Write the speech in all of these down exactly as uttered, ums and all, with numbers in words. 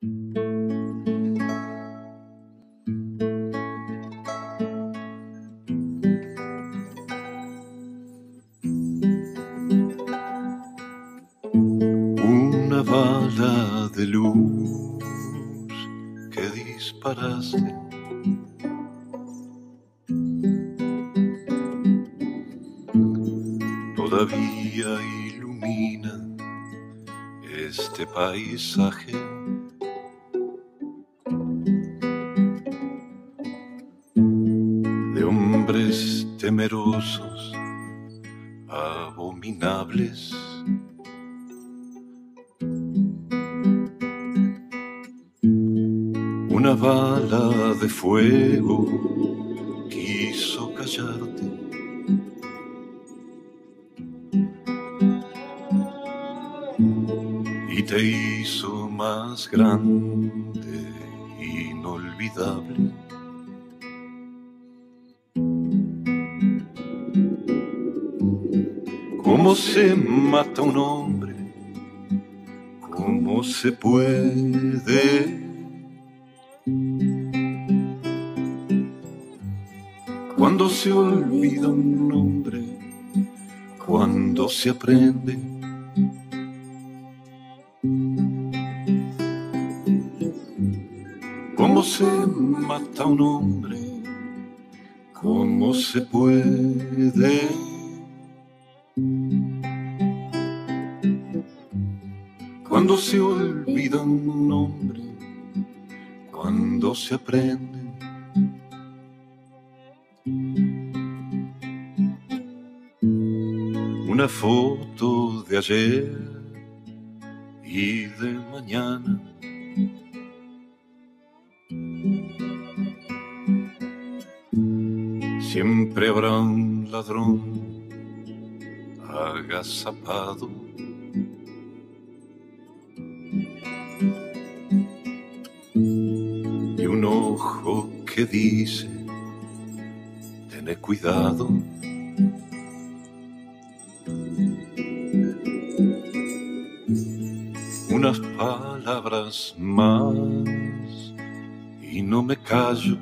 Una bala de luz que disparaste todavía ilumina este paisaje. De hombres temerosos, abominables. Una bala de fuego quiso callarte. Y te hizo más grande, inolvidable. ¿Cómo se mata un hombre? ¿Cómo se puede? Cuando se olvida un nombre, cuando se aprende. ¿Cómo se mata un hombre? ¿Cómo se puede? Cuando se olvida un nombre, cuando se aprende. Una foto de ayer y de mañana. Siempre habrá un ladrón agazapado. Y un ojo que dice, tené cuidado. Unas palabras más y no me callo.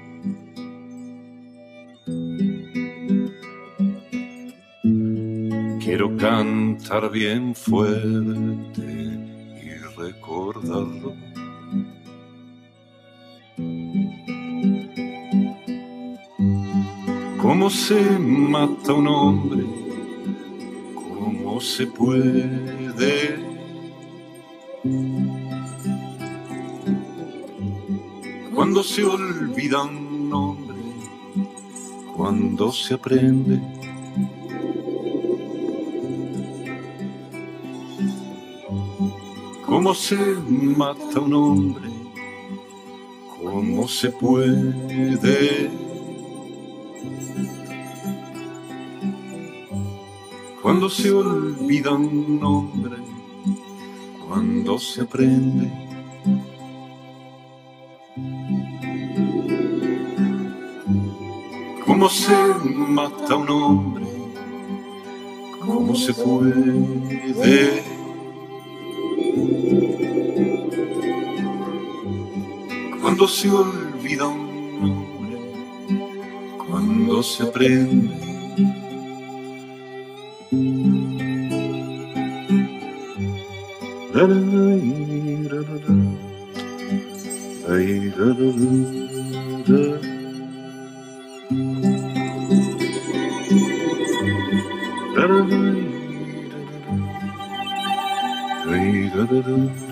Quiero cantar bien fuerte y recordarlo. ¿Cómo se mata un hombre? ¿Cómo se puede? Cuando se olvida un nombre, cuando se aprende. ¿Cómo se mata un hombre? ¿Cómo se puede? Cuando se olvida un nombre, cuando se aprende. ¿Cómo se mata un hombre? ¿Cómo se puede? Cuando se olvida un nombre, cuando se aprende. La, la, la, la, la, la, la, la, la. La, la, la, la, la, la, la.